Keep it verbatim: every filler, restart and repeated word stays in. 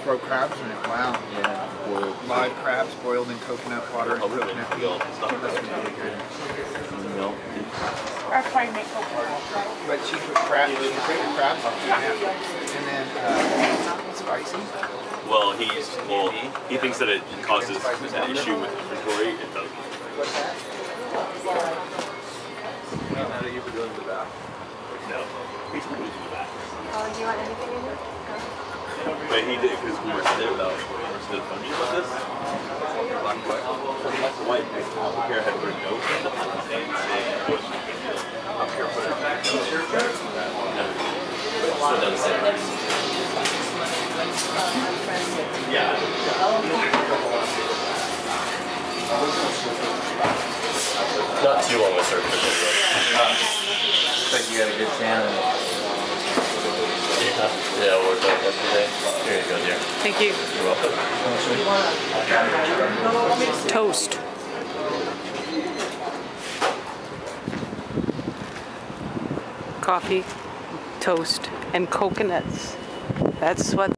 throw crabs in it. Wow. Yeah. Boiled. Live crabs boiled in coconut water and coconut milk. That's really good. Milk. Or probably make coconut. But she put crabs. She put the crabs on it. And then uh, spicy. Well, he's well. He thinks that it causes an issue with inventory. It doesn't. What's that? How do you put it in the back? No. He's producing the back. Oh, do you want anything in here? But he did because we were there about the funny about this. Black and white. Black and white. Up here I had to put a note and say up here put a note. So that's it. Yeah. Not too long a search. Looks like you got a good tan. Yeah, yeah, it worked out yesterday. Here you go, dear. Thank you. You're welcome. Toast. Coffee, toast, and coconuts. That's what